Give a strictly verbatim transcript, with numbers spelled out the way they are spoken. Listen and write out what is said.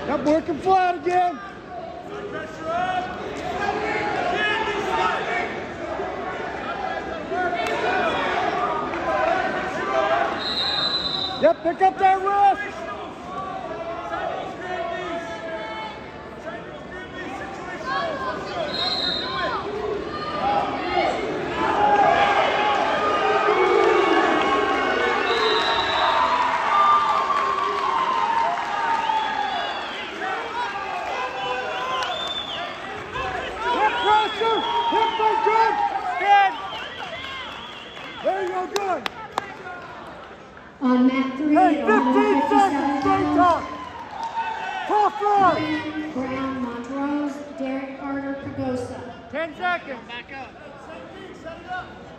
Yep, working flat again. Yep, pick up that wrist. On mat three, hey, fifteen seconds, stay tough. Tough run. Brown, Montrose, Derek Carter, Pagosa. ten seconds. Back up. Set it up.